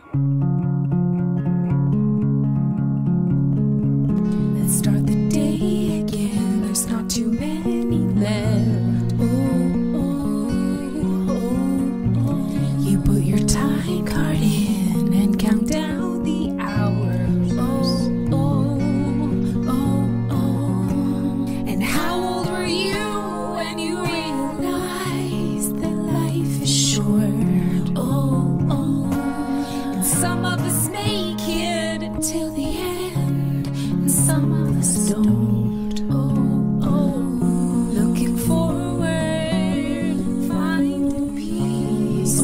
Let's start the day again. There's not too many left. You put your time card in and count down the hours. And how old were you when you realized that life is short? And some of us make it until the end, and some of us don't. Looking forward, finding peace.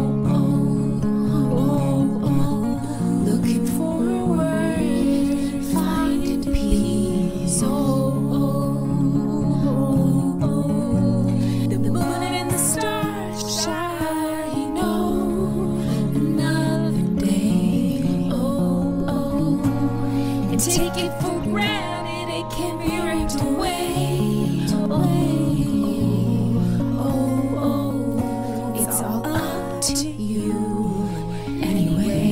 Looking forward, finding peace. The moon and the stars shine. Another day. And take it for granted it can be ripped away. It's all up to you anyway.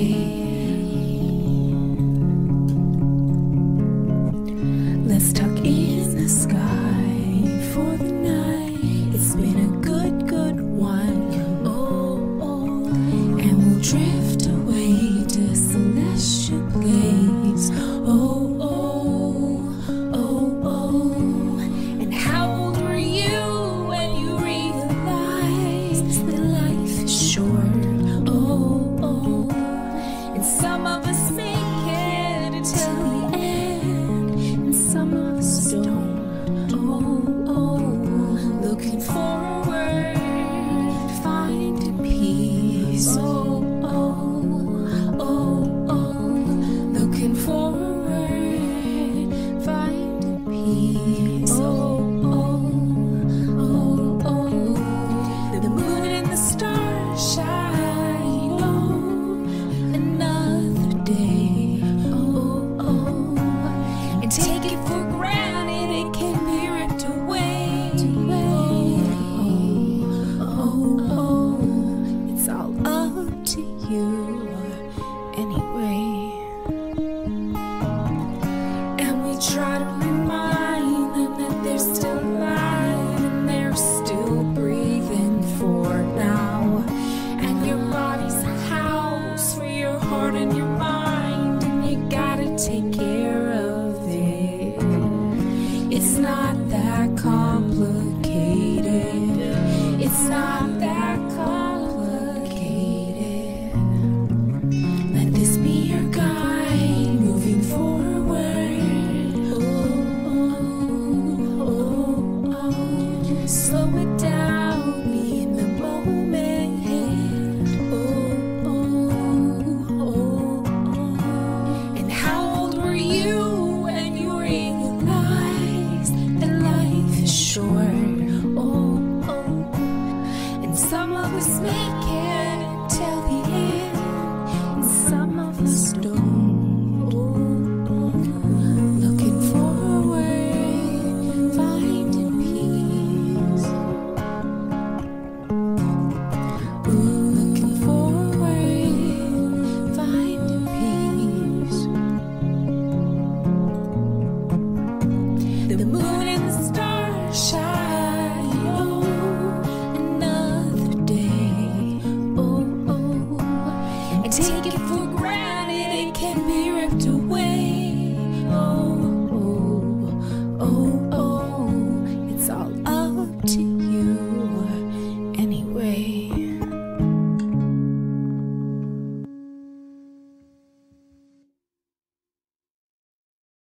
Let's tuck in the sky for the night. It's been a good one. And we'll drift away to celestial place. And how old were you when you realized that life is short? And some of us make it until the end, and some of us don't. Looking forward, finding peace. Looking forward, finding peace. The moon and the stars shine on another day. And take it for granted it can be ripped away. It's all up to you anyway. And we try to remind them that they're still alive and they're still breathing for now. And your body's a house for your heart and your mind, and you gotta take care of it. It's not that complicated. It's not that complicated. Let this be your guide moving forward. Slow it down, be in the moment. And how old were you when you realized that life is short? And some of us make it until the end, and some of us don't. Looking forward, finding peace. Looking forward, finding peace. The moon and the stars shine another day. And take it for